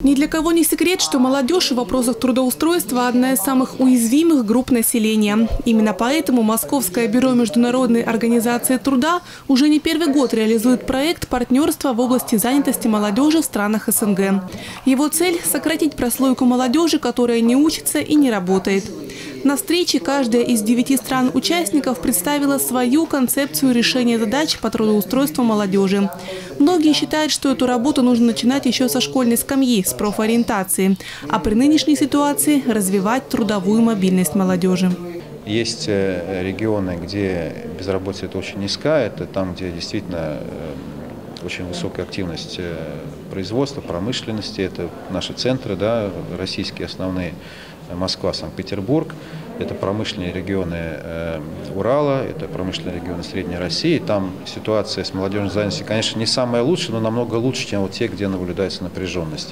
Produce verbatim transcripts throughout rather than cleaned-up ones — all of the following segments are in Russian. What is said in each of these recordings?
Ни для кого не секрет, что молодежь в вопросах трудоустройства – одна из самых уязвимых групп населения. Именно поэтому Московское бюро Международной организации труда уже не первый год реализует проект партнерства в области занятости молодежи в странах СНГ. Его цель – сократить прослойку молодежи, которая не учится и не работает. На встрече каждая из девяти стран-участников представила свою концепцию решения задач по трудоустройству молодежи. Многие считают, что эту работу нужно начинать еще со школьной скамьи, с профориентации, а при нынешней ситуации развивать трудовую мобильность молодежи. Есть регионы, где безработица это очень низкая, это там, где действительно очень высокая активность производства, промышленности, это наши центры, да, российские основные, Москва, Санкт-Петербург, это промышленные регионы э, Урала, это промышленные регионы Средней России. Там ситуация с молодежной занятостью, конечно, не самая лучшая, но намного лучше, чем вот те, где наблюдается напряженность.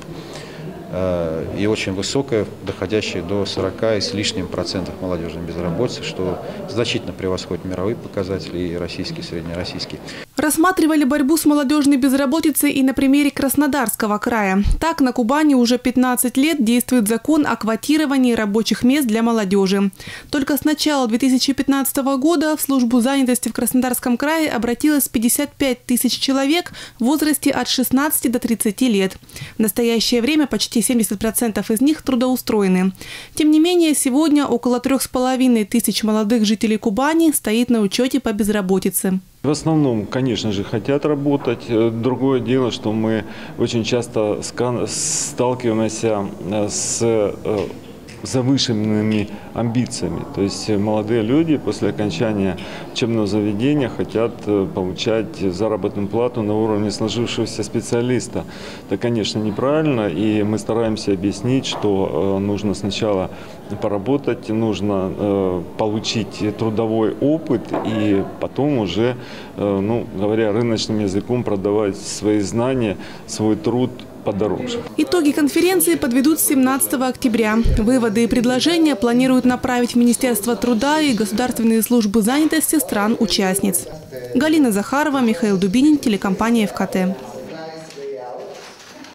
Э, и очень высокая, доходящая до сорока и с лишним процентов молодежной безработицы, что значительно превосходит мировые показатели и российские, среднероссийские. Рассматривали борьбу с молодежной безработицей и на примере Краснодарского края. Так, на Кубани уже пятнадцать лет действует закон о квотировании рабочих мест для молодежи. Только с начала две тысячи пятнадцатого года в службу занятости в Краснодарском крае обратилось пятьдесят пять тысяч человек в возрасте от шестнадцати до тридцати лет. В настоящее время почти семьдесят процентов из них трудоустроены. Тем не менее, сегодня около трех с половиной тысяч молодых жителей Кубани стоит на учете по безработице. В основном, конечно же, хотят работать. Другое дело, что мы очень часто сталкиваемся с завышенными амбициями. То есть молодые люди после окончания учебного заведения хотят получать заработную плату на уровне сложившегося специалиста. Это, конечно, неправильно, и мы стараемся объяснить, что нужно сначала поработать, нужно получить трудовой опыт и потом уже, ну, говоря рыночным языком, продавать свои знания, свой труд подороже. Итоги конференции подведут семнадцатого октября. Выводы и предложения планируют направить в Министерство труда и государственные службы занятости стран-участниц. Галина Захарова, Михаил Дубинин, телекомпания ФКТ.